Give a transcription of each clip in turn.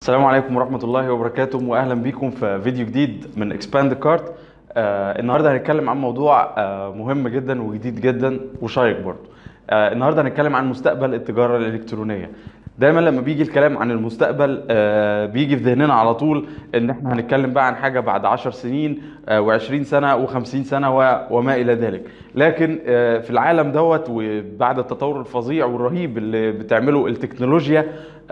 السلام عليكم ورحمة الله وبركاته، وأهلا بكم في فيديو جديد من اكسباند كارت. النهاردة هنتكلم عن موضوع مهم جدا وجديد جدا وشيق برضه. النهاردة هنتكلم عن مستقبل التجارة الإلكترونية. دايما لما بيجي الكلام عن المستقبل بيجي في ذهننا على طول ان احنا هنتكلم بقى عن حاجة بعد 10 سنين و20 سنة و50 سنة وما إلى ذلك. لكن في العالم دوت وبعد التطور الفظيع والرهيب اللي بتعمله التكنولوجيا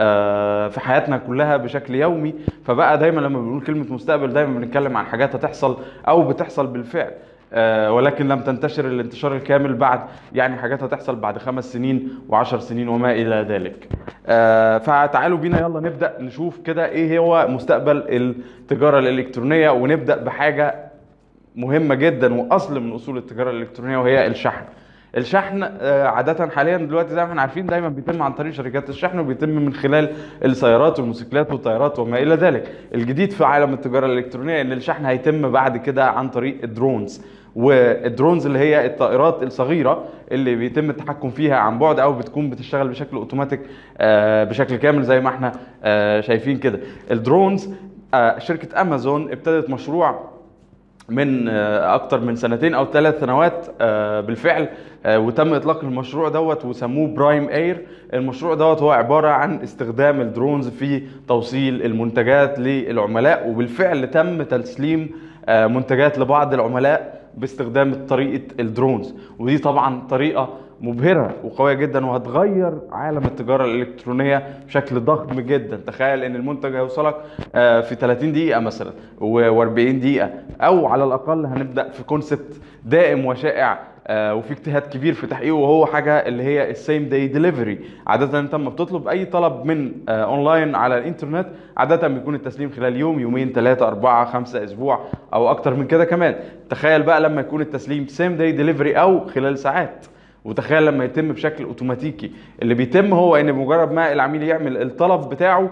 في حياتنا كلها بشكل يومي، فبقى دايما لما بنقول كلمة مستقبل دايما بنتكلم عن حاجات هتحصل او بتحصل بالفعل، ولكن لم تنتشر الانتشار الكامل بعد. يعني حاجات هتحصل بعد 5 سنين و10 سنين وما الى ذلك. فتعالوا بينا يلا نبدأ نشوف كده ايه هو مستقبل التجارة الإلكترونية، ونبدأ بحاجة مهمة جدا واصل من اصول التجارة الإلكترونية، وهي الشحن. الشحن عادة حاليا دلوقتي زي ما احنا عارفين دايما بيتم عن طريق شركات الشحن، وبيتم من خلال السيارات والموتوسيكلات والطيارات وما الى ذلك. الجديد في عالم التجارة الإلكترونية ان الشحن هيتم بعد كده عن طريق الدرونز. والدرونز اللي هي الطائرات الصغيرة اللي بيتم التحكم فيها عن بعد او بتكون بتشتغل بشكل اوتوماتيك بشكل كامل زي ما احنا شايفين كده. الدرونز شركة امازون ابتدت مشروع من اكتر من 2 أو 3 سنوات بالفعل، وتم اطلاق المشروع دوت وسموه برايم اير. المشروع دوت هو عبارة عن استخدام الدرونز في توصيل المنتجات للعملاء، وبالفعل تم تسليم منتجات لبعض العملاء باستخدام طريقة الدرونز. ودي طبعا طريقة مبهرة وقوية جدا وهتغير عالم التجارة الإلكترونية بشكل ضخم جدا. تخيل ان المنتج هيوصلك في 30 دقيقة مثلا و40 دقيقة، او على الاقل هنبدأ في كونسبت دائم وشائع وفي اجتهاد كبير في تحقيقه، وهو حاجة اللي هي السيم داي ديليفري. عادة انت لما بتطلب اي طلب من اونلاين على الانترنت عادة بيكون التسليم خلال يوم، يومين، 3، 4، 5 اسبوع او اكتر من كده كمان. تخيل بقى لما يكون التسليم سيم داي ديليفري او خلال ساعات. وتخيل لما يتم بشكل اوتوماتيكي. اللي بيتم هو ان بمجرد ما العميل يعمل الطلب بتاعه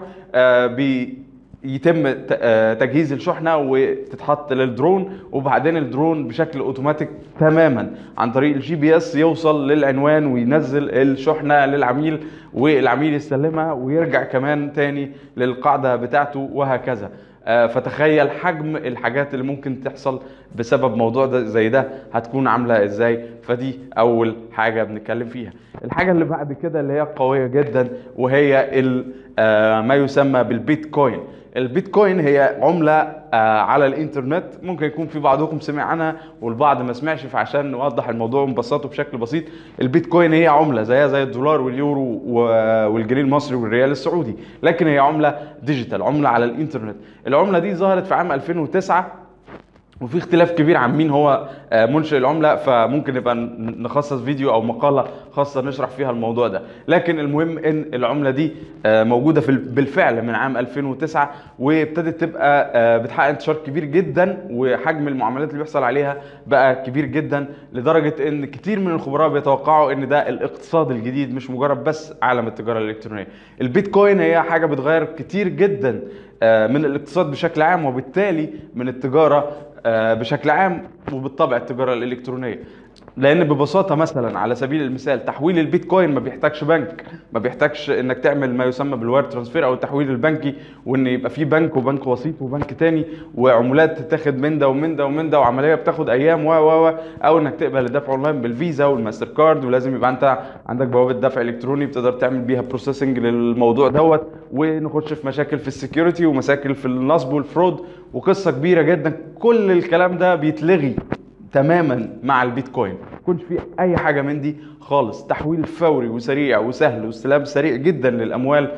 يتم تجهيز الشحنة وتتحط للدرون، وبعدين الدرون بشكل اوتوماتيك تماما عن طريق الجي بي اس يوصل للعنوان وينزل الشحنة للعميل، والعميل يستلمها ويرجع كمان تاني للقاعدة بتاعته وهكذا. فتخيل حجم الحاجات اللي ممكن تحصل بسبب موضوع ده زي ده هتكون عاملة ازاي. فدي اول حاجة بنتكلم فيها. الحاجة اللي بعد كده اللي هي قوية جدا، وهي ما يسمى بالبيتكوين. البيتكوين هي عملة على الانترنت، ممكن يكون في بعضكم سمع عنها والبعض ما سمعش، فعشان نوضح الموضوع ونبسطه بشكل بسيط، البيتكوين هي عملة زيها زي الدولار واليورو والجنيه المصري والريال السعودي، لكن هي عملة ديجيتال، عملة على الانترنت. العملة دي ظهرت في عام 2009، وفي اختلاف كبير عن مين هو منشئ العملة، فممكن نبقى نخصص فيديو او مقالة خاصة نشرح فيها الموضوع ده. لكن المهم ان العملة دي موجودة بالفعل من عام 2009، وابتدت تبقى بتحقق انتشار كبير جدا، وحجم المعاملات اللي بيحصل عليها بقى كبير جدا، لدرجة ان كتير من الخبراء بيتوقعوا ان ده الاقتصاد الجديد، مش مجرد بس عالم التجارة الالكترونية. البيتكوين هي حاجة بتغير كتير جدا من الاقتصاد بشكل عام، وبالتالي من التجارة بشكل عام، وبالطبع التجارة الإلكترونية. لأن ببساطة مثلا على سبيل المثال تحويل البيتكوين ما بيحتاجش بنك، ما بيحتاجش انك تعمل ما يسمى بالواير ترانسفير او التحويل البنكي، وان يبقى في بنك وبنك وسيط وبنك تاني وعمولات تتاخد من ده ومن ده ومن ده، وعملية بتاخد ايام او انك تقبل الدفع اونلاين بالفيزا والماستر كارد، ولازم يبقى انت عندك بوابة دفع الكتروني بتقدر تعمل بيها بروسيسنج للموضوع دوت، ونخش في مشاكل في السكيورتي ومشاكل في النصب والفرود وقصة كبيرة جدا. كل الكلام ده بيتلغي تماما مع البيتكوين، ما يكونش في اي حاجه من دي خالص. تحويل فوري وسريع وسهل واستلام سريع جدا للاموال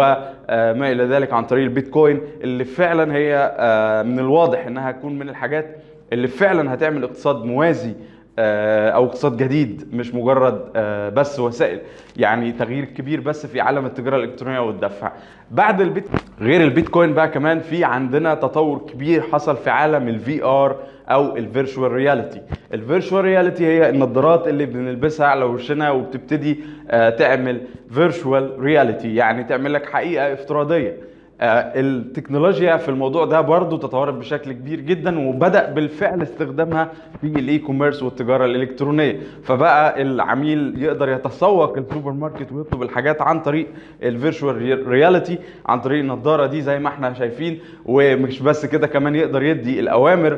وما الى ذلك عن طريق البيتكوين، اللي فعلا هي من الواضح انها تكون من الحاجات اللي فعلا هتعمل اقتصاد موازي او اقتصاد جديد، مش مجرد بس وسائل، يعني تغيير كبير بس في عالم التجاره الالكترونيه والدفع. بعد غير البيتكوين بقى كمان في عندنا تطور كبير حصل في عالم الفي ار او الفيرتشوال رياليتي. الفيرتشوال رياليتي هي النظارات اللي بنلبسها على وشنا وبتبتدي تعمل فيرتشوال رياليتي، يعني تعمل لك حقيقه افتراضيه. التكنولوجيا في الموضوع ده برضو تطورت بشكل كبير جدا، وبدأ بالفعل استخدامها في الاي كوميرس والتجاره الالكترونيه. فبقى العميل يقدر يتسوق السوبر ماركت ويطلب الحاجات عن طريق الفيرتشوال رياليتي، عن طريق النضاره دي زي ما احنا شايفين. ومش بس كده، كمان يقدر يدي الاوامر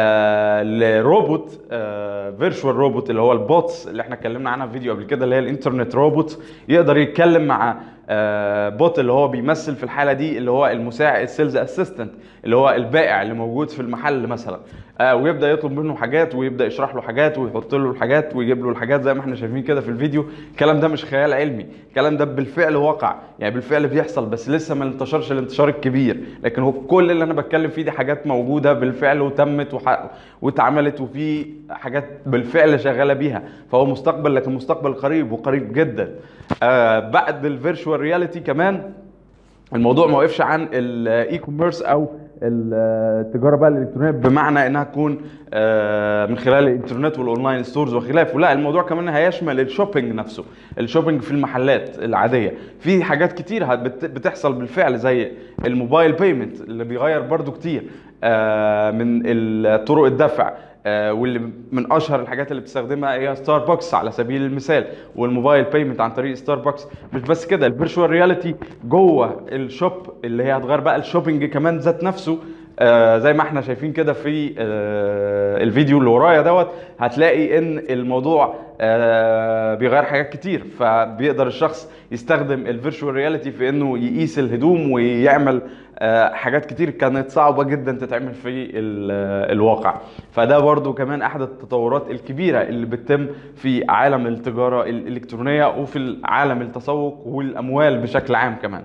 لروبوت، فيرتشوال روبوت اللي هو البوتس اللي احنا اتكلمنا عنها في فيديو قبل كده، اللي هي الانترنت روبوت. يقدر يتكلم مع بوت اللي هو بيمثل في الحاله دي اللي هو المساعد، السيلز اسيستنت، اللي هو البائع اللي موجود في المحل مثلا، ويبدا يطلب منه حاجات ويبدا يشرح له حاجات ويحط له الحاجات ويجيب له الحاجات زي ما احنا شايفين كده في الفيديو. الكلام ده مش خيال علمي، الكلام ده بالفعل واقع، يعني بالفعل بيحصل، بس لسه ما انتشرش الانتشار الكبير. لكن هو كل اللي انا بتكلم فيه دي حاجات موجوده بالفعل وتمت واتعملت، وفي حاجات بالفعل شغاله بيها. فهو مستقبل، لكن مستقبل قريب وقريب جدا. بعد الفيرتشوال رياليتي كمان الموضوع ما وقفش عن الاي كوميرس او التجاره بقى الالكترونيه، بمعنى انها تكون من خلال الانترنت والاونلاين ستورز وخلافه. لا، الموضوع كمان هيشمل الشوبينج نفسه، الشوبينج في المحلات العاديه. في حاجات كتير بتحصل بالفعل زي الموبايل بيمنت اللي بيغير برضو كتير من طرق الدفع، واللي من اشهر الحاجات اللي بتستخدمها هي ستاربكس على سبيل المثال، والموبايل بيمنت عن طريق ستاربكس. مش بس كده، الفيرتشوال رياليتي جوه الشوب اللي هي هتغير بقى الشوبينج كمان ذات نفسه. زي ما احنا شايفين كده في الفيديو اللي ورايا دوت، هتلاقي ان الموضوع بيغير حاجات كتير. فبيقدر الشخص يستخدم الفيرتشوال رياليتي في انه يقيس الهدوم ويعمل حاجات كتير كانت صعبة جدا تتعمل في الواقع. فده برضو كمان احد التطورات الكبيرة اللي بتتم في عالم التجارة الالكترونية وفي عالم التسوق والاموال بشكل عام كمان.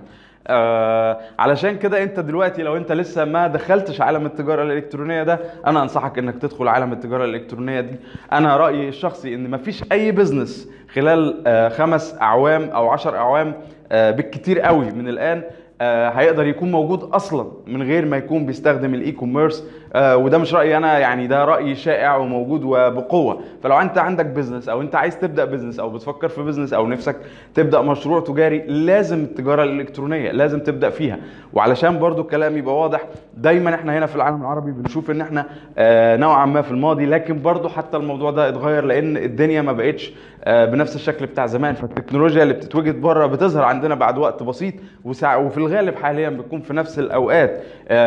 علشان كده انت دلوقتي لو انت لسه ما دخلتش عالم التجارة الالكترونية ده، انا انصحك انك تدخل عالم التجارة الالكترونية دي. انا رأيي الشخصي ان مفيش اي بزنس خلال 5 اعوام او 10 اعوام بالكتير قوي من الان هيقدر يكون موجود اصلا من غير ما يكون بيستخدم الاي كوميرس. وده مش رايي انا، يعني ده راي شائع وموجود وبقوه. فلو انت عندك بزنس او انت عايز تبدا بزنس او بتفكر في بزنس او نفسك تبدا مشروع تجاري، لازم التجاره الالكترونيه لازم تبدا فيها. وعلشان برضو الكلام يبقى واضح، دايما احنا هنا في العالم العربي بنشوف ان احنا نوعا ما في الماضي، لكن برضو حتى الموضوع ده اتغير لان الدنيا ما بقتش بنفس الشكل بتاع زمان. فالتكنولوجيا اللي بتتوجد بره بتظهر عندنا بعد وقت بسيط، وفي الغالب حاليا بتكون في نفس الاوقات.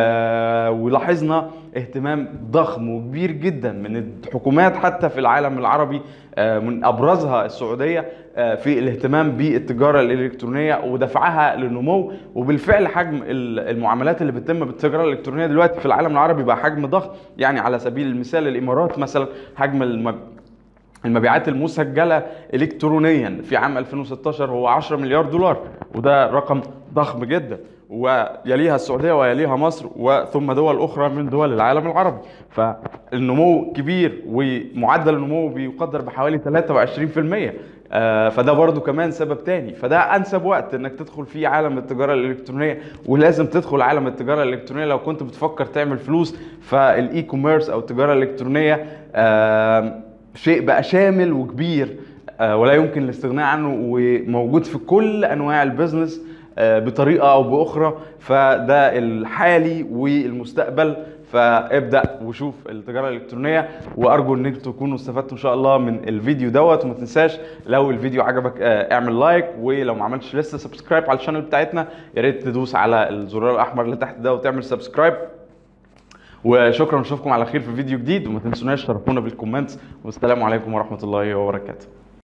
ولاحظنا اهتمام ضخم وكبير جدا من الحكومات حتى في العالم العربي، من ابرزها السعوديه، في الاهتمام بالتجاره الالكترونيه ودفعها للنمو. وبالفعل حجم المعاملات اللي بتتم بالتجاره الالكترونيه دلوقتي في العالم العربي بقى حجم ضخم. يعني على سبيل المثال الامارات مثلا، حجم المبيعات المسجله الكترونيا في عام 2016 هو 10 مليار دولار، وده رقم ضخم جدا. ويليها السعوديه ويليها مصر وثم دول اخرى من دول العالم العربي. فالنمو كبير، ومعدل النمو بيقدر بحوالي 23%. فده برضو كمان سبب تاني. فده انسب وقت انك تدخل فيه عالم التجاره الالكترونيه، ولازم تدخل عالم التجاره الالكترونيه لو كنت بتفكر تعمل فلوس. فالاي كوميرس او التجاره الالكترونيه شيء بقى شامل وكبير ولا يمكن الاستغناء عنه، وموجود في كل انواع البيزنس بطريقه او باخرى. فده الحالي والمستقبل. فابدا وشوف التجاره الالكترونيه، وارجو ان انتم تكونوا استفدتوا ان شاء الله من الفيديو دوت. وما تنساش لو الفيديو عجبك اعمل لايك، ولو ما عملتش لسه سبسكرايب على الشانل بتاعتنا يا ريت تدوس على الزرار الاحمر اللي تحت ده وتعمل سبسكرايب. وشكرا، نشوفكم على خير في فيديو جديد، وما تنسوناش تشرفونا بالكومنتس. والسلام عليكم ورحمه الله وبركاته.